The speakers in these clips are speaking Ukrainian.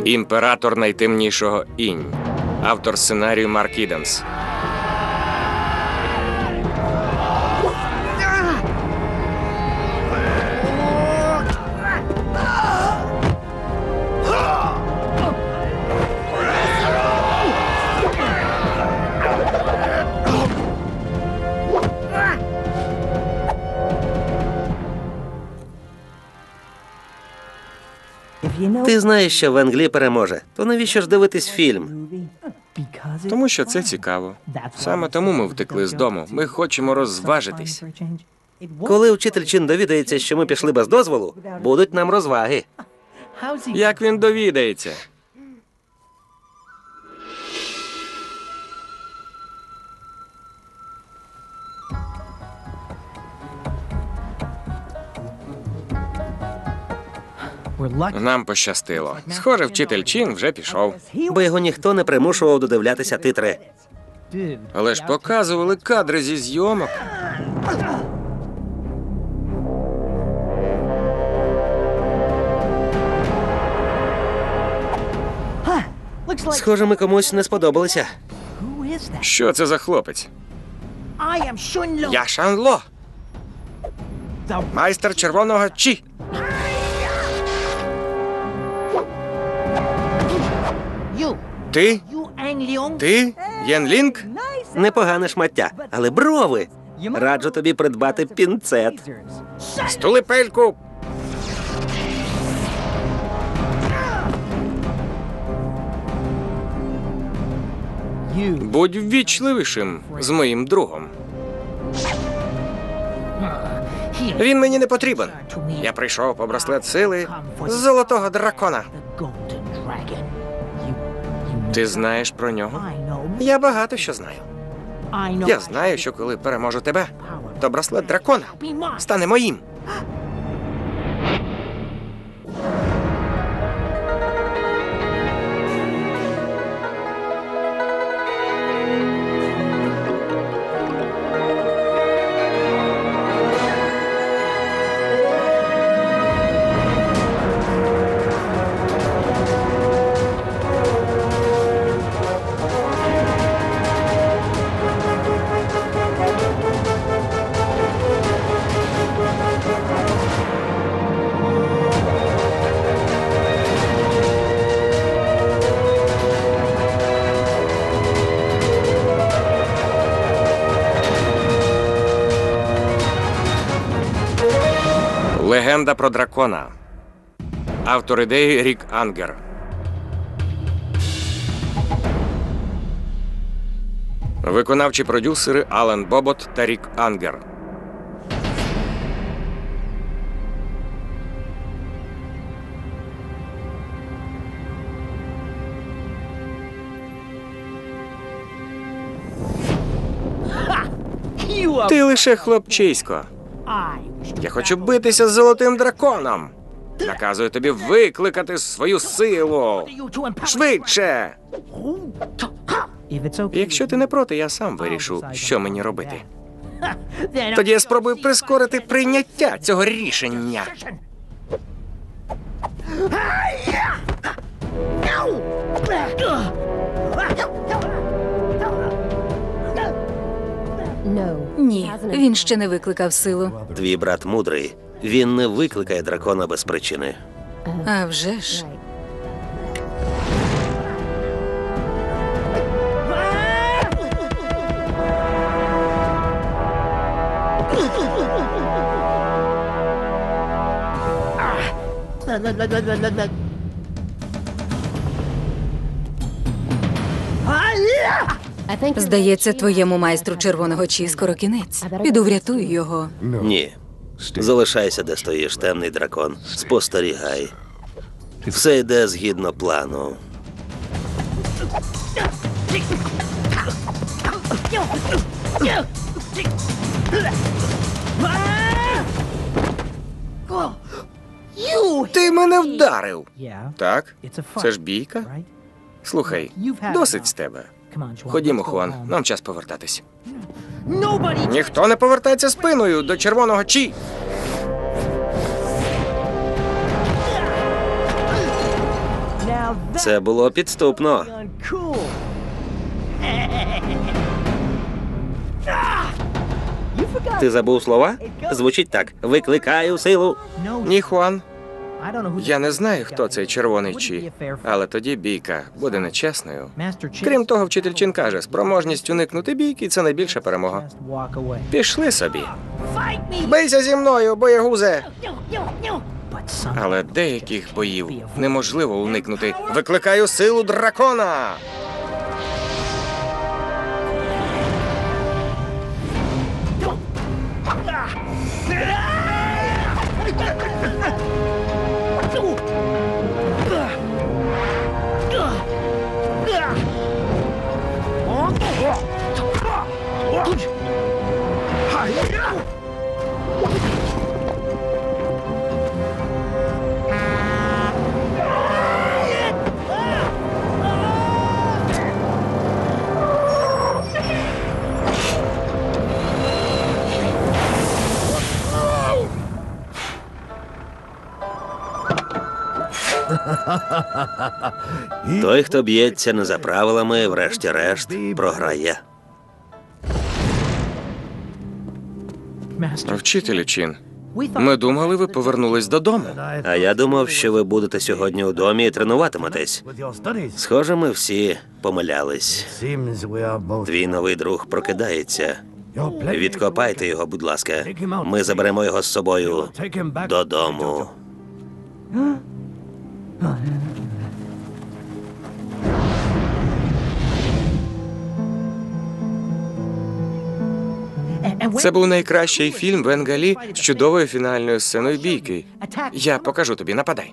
Імператор найтемнішого інь. Автор сценарію Марк Іденс. Ти знаєш, що Ван переможе. То навіщо ж дивитись фільм? Тому що це цікаво. Саме тому ми втекли з дому. Ми хочемо розважитись. Коли вчитель Чин довідається, що ми пішли без дозволу, будуть нам розваги. Як він довідається? Нам пощастило. Схоже, вчитель Чин вже пішов. Бо його ніхто не примушував додивлятися титри. Але ж показували кадри зі зйомок. Схоже, ми комусь не сподобалися. Що це за хлопець? Я Шанло, майстер червоного Чі. Ти? Ти? Єнлінг? Непогане шмаття, але брови. Раджу тобі придбати пінцет. Стули пельку. Будь ввічливішим з моїм другом. Він мені не потрібен. Я прийшов по браслет сили золотого дракона. Ти знаєш про нього? Я багато що знаю. Я знаю, що коли переможу тебе, то браслет дракона стане моїм. Легенда про дракона. Автор ідеї Рік Ангер. Виконавчі продюсери Ален Бобот та Рік Ангер. Ти лише хлопчисько. Я хочу битися з золотим драконом. Наказую тобі викликати свою силу. Швидше! Якщо ти не проти, я сам вирішу, що мені робити. Тоді я спробую прискорити прийняття цього рішення. Ні, він ще не викликав силу. Твій брат мудрий. Він не викликає дракона без причини. А вже ж. Здається, твоєму майстру червоного Чі скоро кінець. Піду врятую його. Ні. Залишайся, де стоїш, темний дракон. Спостерігай. Все йде згідно плану. Ти мене вдарив. Так? Це ж бійка? Слухай, досить з тебе. Ходімо, Хуан, нам час повертатись. Ніхто не повертається спиною до червоного Чі. Це було підступно. Ти забув слова? Звучить так. Викликаю силу. Ні, Хуан. Я не знаю, хто цей червоний Чі, але тоді бійка буде нечесною. Крім того, вчитель Чин каже, спроможність уникнути бійки – це найбільша перемога. Пішли собі. Бийся зі мною, боягузе! Але деяких боїв неможливо уникнути. Викликаю силу дракона! Той, хто б'ється не за правилами, врешті-решт, програє. Вчителю Чин, ми думали, ви повернулись додому. А я думав, що ви будете сьогодні у домі і тренуватиметесь. Схоже, ми всі помилялись. Твій новий друг прокидається. Відкопайте його, будь ласка. Ми заберемо його з собою додому. Це був найкращий фільм Венгалі з чудовою фінальною сценою бійки. Я покажу тобі, нападай.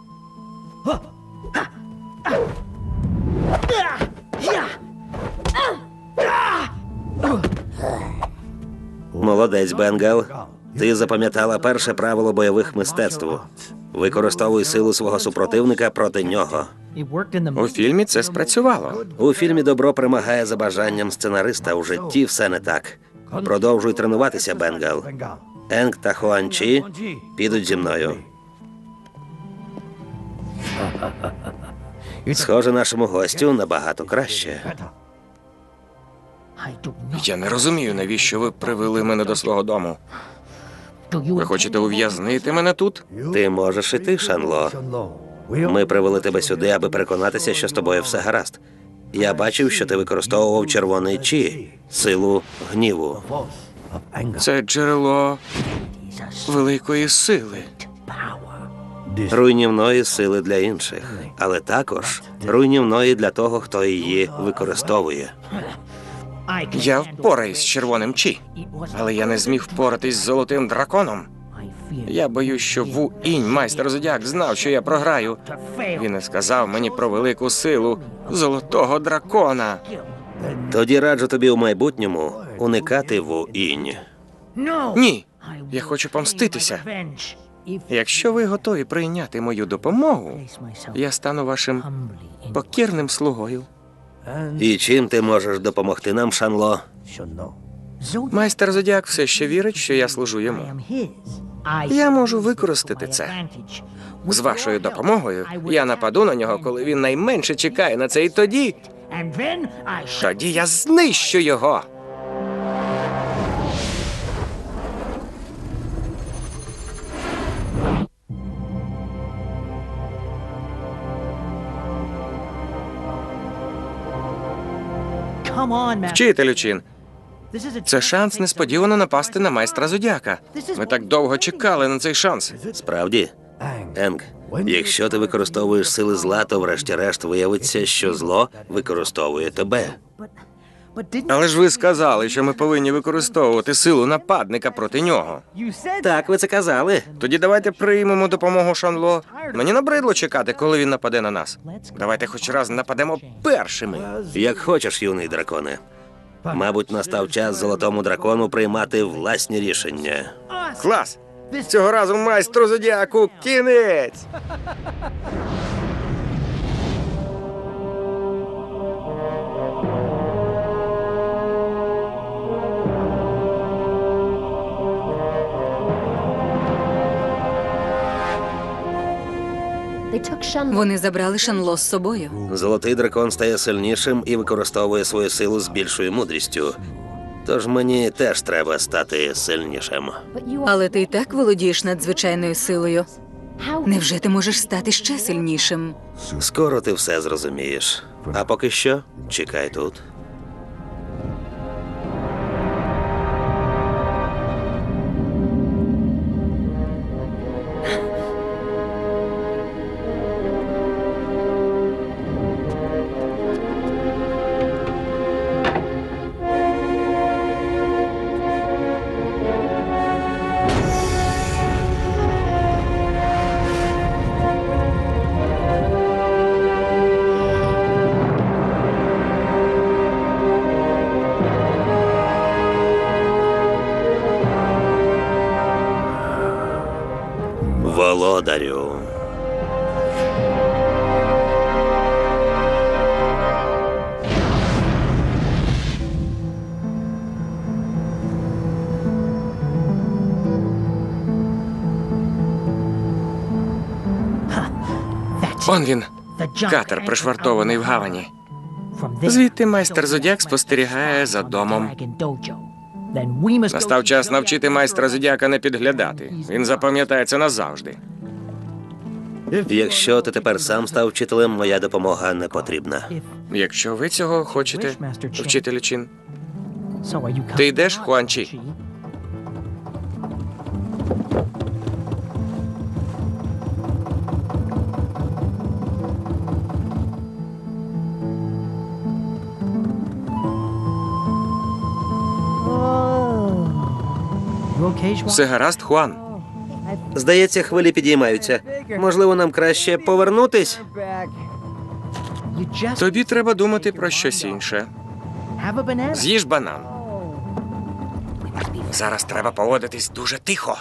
Молодець, Бенгал. Ти запам'ятала перше правило бойових мистецтв. Використовуй силу свого супротивника проти нього. У фільмі це спрацювало. У фільмі добро перемагає за бажанням сценариста, у житті все не так. Продовжуй тренуватися, Бенгал. Енг та Хуан Чі підуть зі мною. Схоже, нашому гостю набагато краще. Я не розумію, навіщо ви привели мене до свого дому. Ви хочете ув'язнити мене тут? Ти можеш іти, Шанло. Ми привели тебе сюди, аби переконатися, що з тобою все гаразд. Я бачив, що ти використовував червоний Чі, силу гніву. Це джерело великої сили. Руйнівної сили для інших, але також руйнівної для того, хто її використовує. Я впораюсь з червоним Чі, але я не зміг впоратись з золотим драконом. Я боюсь, що Ву Інь, майстер Зодіак, знав, що я програю. Він не сказав мені про велику силу золотого дракона. Тоді раджу тобі у майбутньому уникати Ву Інь. Ні, я хочу помститися. Якщо ви готові прийняти мою допомогу, я стану вашим покірним слугою. І чим ти можеш допомогти нам, Шанло? Майстер Зодіак все ще вірить, що я служу йому. Я можу використати це. З вашою допомогою я нападу на нього, коли він найменше чекає на це, і тоді я знищу його. Вчителю Чин, це шанс несподівано напасти на майстра Зодіака. Ми так довго чекали на цей шанс. Справді? Енг, якщо ти використовуєш сили зла, то врешті-решт виявиться, що зло використовує тебе. Але ж ви сказали, що ми повинні використовувати силу нападника проти нього. Так, ви це казали. Тоді давайте приймемо допомогу Шанло. Мені набридло чекати, коли він нападе на нас. Давайте хоч раз нападемо першими. Як хочеш, юний драконе. Мабуть, настав час золотому дракону приймати власні рішення. Клас! Цього разу майстру Зодіаку кінець! Вони забрали Шанло з собою. Золотий дракон стає сильнішим і використовує свою силу з більшою мудрістю. Тож мені теж треба стати сильнішим. Але ти й так володієш надзвичайною силою. Невже ти можеш стати ще сильнішим? Скоро ти все зрозумієш. А поки що, чекай тут. Володарю. Он він, катер, пришвартований в гавані. Звідти майстер Зодіак спостерігає за домом. Настав час навчити майстра Зодіака не підглядати. Він запам'ятає це назавжди. Якщо ти тепер сам став вчителем, моя допомога не потрібна. Якщо ви цього хочете, вчителю Чин. Ти йдеш, Хуан Чі? Все гаразд, Хуан? Здається, хвилі підіймаються. Можливо, нам краще повернутись? Тобі треба думати про щось інше. З'їж банан. Зараз треба поводитись дуже тихо.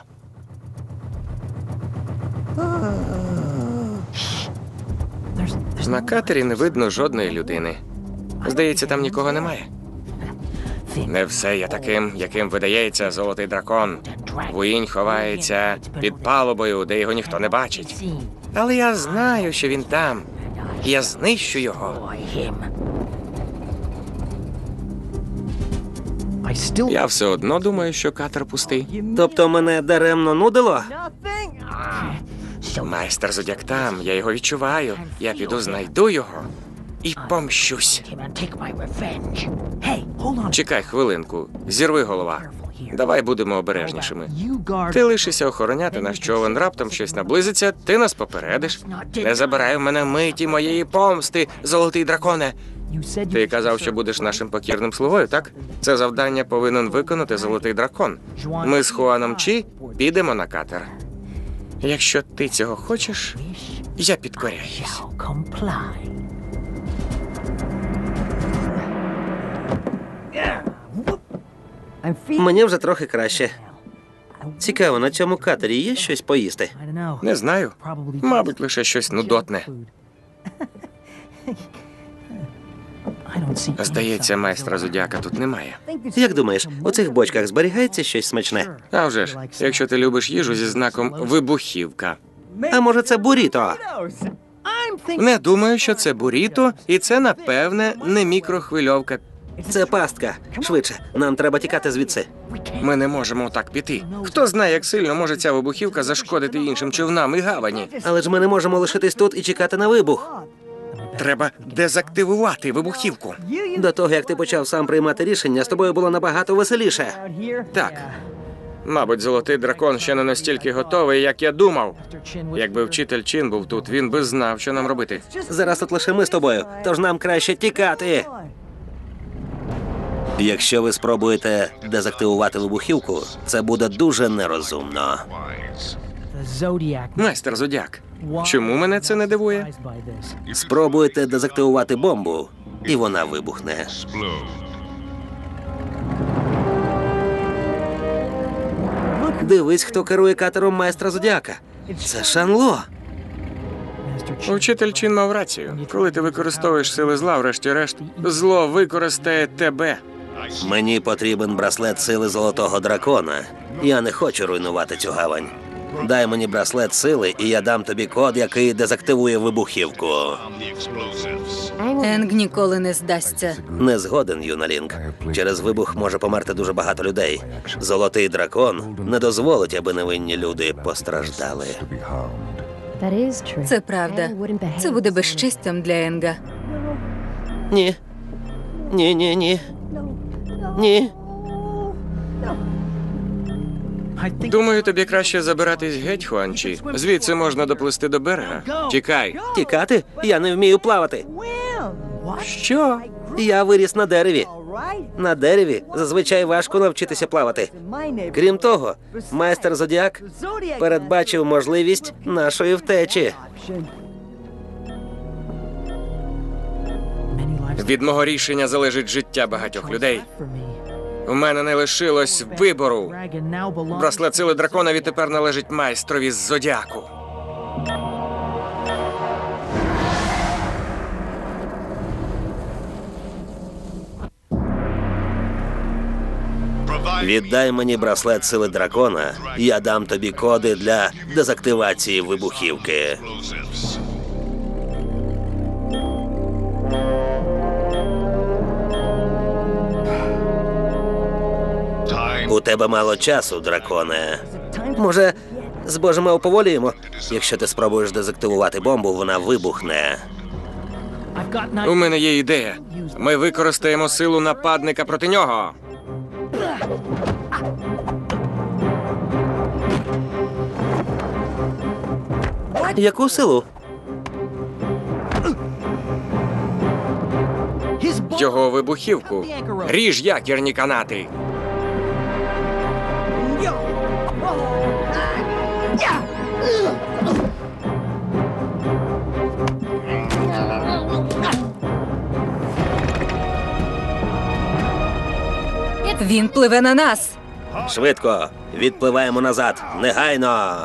На катері не видно жодної людини. Здається, там нікого немає. Не все є таким, яким видається золотий дракон. Вуїнь ховається під палубою, де його ніхто не бачить. Але я знаю, що він там. Я знищу його. Я все одно думаю, що катер пустий. Тобто мене даремно нудило? Майстер Зодіак там, я його відчуваю. Я піду знайду його і помщусь. Чекай хвилинку, зірви голова. Давай будемо обережнішими. Ти лишишся охороняти наш човен, раптом щось наблизиться, ти нас попередиш. Не забирай в мене миті моєї помсти, золотий драконе. Ти казав, що будеш нашим покірним слугою, так? Це завдання повинен виконати золотий дракон. Ми з Хуаном Чі підемо на катер. Якщо ти цього хочеш, я підкоряюсь. Мені вже трохи краще. Цікаво, на цьому катері є щось поїсти? Не знаю. Мабуть, лише щось нудотне. Здається, майстра Зодіака тут немає. Як думаєш, у цих бочках зберігається щось смачне? А вже ж, якщо ти любиш їжу зі знаком «вибухівка». А може це буріто? Не думаю, що це буріто, і це, напевне, не мікрохвильовка. Це пастка. Швидше, нам треба тікати звідси. Ми не можемо так піти. Хто знає, як сильно може ця вибухівка зашкодити іншим човнам і гавані. Але ж ми не можемо лишитись тут і чекати на вибух. Треба дезактивувати вибухівку. До того, як ти почав сам приймати рішення, з тобою було набагато веселіше. Так. Мабуть, золотий дракон ще не настільки готовий, як я думав. Якби вчитель Чин був тут, він би знав, що нам робити. Зараз тут лише ми з тобою, тож нам краще тікати. Якщо ви спробуєте дезактивувати вибухівку, це буде дуже нерозумно. Майстер Зодіак, чому мене це не дивує? Спробуйте дезактивувати бомбу, і вона вибухне. Дивись, хто керує катером майстра Зодіака. Це Шанло. Вчитель Чин мав рацію. Коли ти використовуєш сили зла, врешті-решт, зло використає тебе. Мені потрібен браслет сили золотого дракона. Я не хочу руйнувати цю гавань. Дай мені браслет сили, і я дам тобі код, який дезактивує вибухівку. Енг ніколи не здасться. Не згоден, юна Лінк. Через вибух може померти дуже багато людей. Золотий дракон не дозволить, аби невинні люди постраждали. Це правда. Це буде безчестям для Енга. Ні. Ні, ні, ні. Ні. Думаю, тобі краще забиратись геть, Хуанчі. Звідси можна доплисти до берега. Тікай. Тікати? Я не вмію плавати. Що? Я виріс на дереві. На дереві зазвичай важко навчитися плавати. Крім того, майстер Зодіак передбачив можливість нашої втечі. Від мого рішення залежить життя багатьох людей. У мене не лишилось вибору. Браслет сили дракона відтепер належить майстрові з Зодіаку. Віддай мені браслет сили дракона, і я дам тобі коди для дезактивації вибухівки. У тебе мало часу, драконе. Може, з Божими оповолюємо? Якщо ти спробуєш дезактивувати бомбу, вона вибухне. У мене є ідея. Ми використаємо силу нападника проти нього. Яку силу? Його вибухівку. Ріж якірні канати. Він пливе на нас. Швидко, відпливаємо назад, негайно.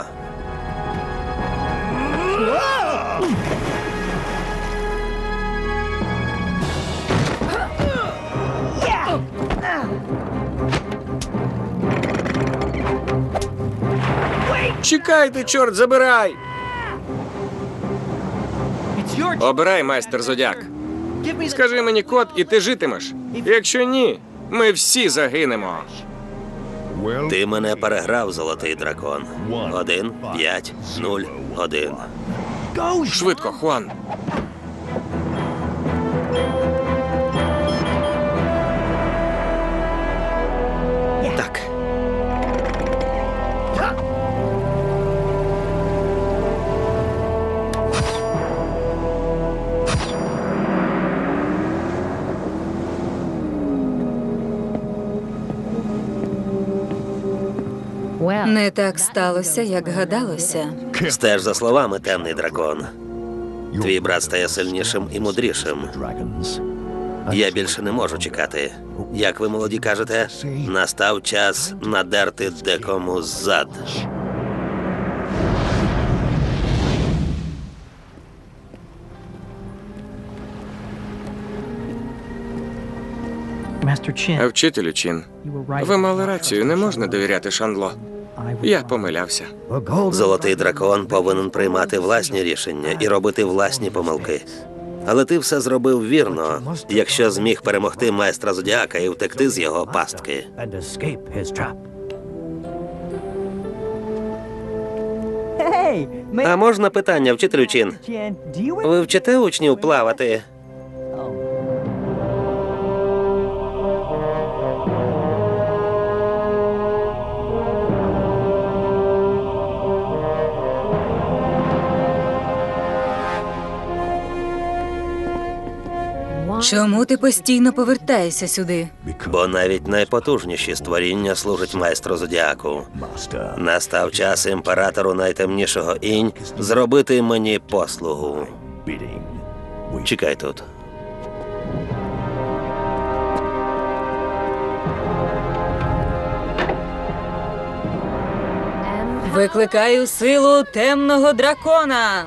Чекайте, чорт, забирай! Обирай, майстер Зодіак. Скажи мені код, і ти житимеш. Якщо ні, ми всі загинемо. Ти мене переграв, золотий дракон. 1, 5, 0, 1. Швидко, Хуан. Так. Не так сталося, як гадалося. Стеж за словами, темний дракон. Твій брат стає сильнішим і мудрішим. Я більше не можу чекати. Як ви, молоді, кажете, настав час надерти декому зад. Вчителю Чин, ви мали рацію, не можна довіряти Шанло. Я помилявся. Золотий дракон повинен приймати власні рішення і робити власні помилки. Але ти все зробив вірно, якщо зміг перемогти майстра Зодіака і втекти з його пастки. А можна питання, вчителю Чин? Ви вчите учнів плавати? Чому ти постійно повертаєшся сюди? Бо навіть найпотужніші створіння служать майстру Зодіаку. Настав час імператору найтемнішого інь зробити мені послугу. Чекай тут. Викликаю силу темного дракона.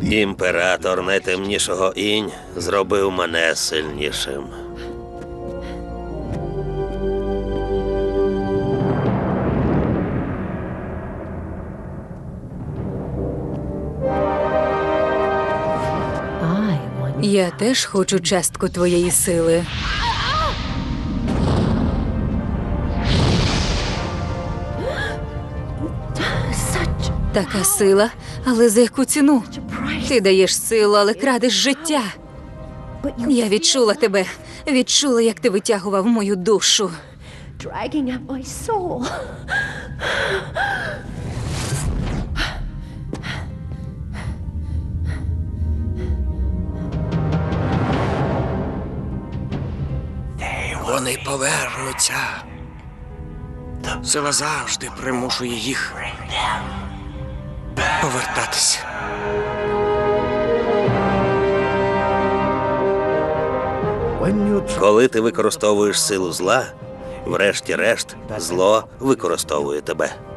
Імператор найтемнішого інь зробив мене сильнішим. Я теж хочу частку твоєї сили. Така сила, але за яку ціну? Ти даєш силу, але крадеш життя. Я відчула тебе. Відчула, як ти витягував мою душу. Dragging at my soul. Вони повернуться. Сила завжди примушує їх повертатися. Коли ти використовуєш силу зла, врешті-решт, зло використовує тебе.